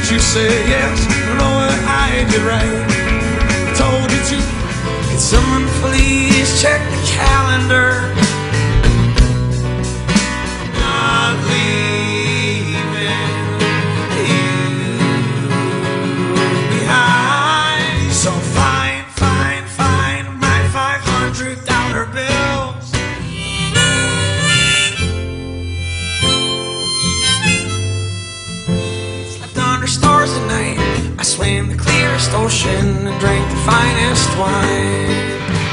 you say yes, you know what I did right. I told you to get someone, please check the calendar. Not leaving you behind. So fine, fine, fine my $500 bills. Slept under stars at night. I swam the clearest ocean and drank the finest wine.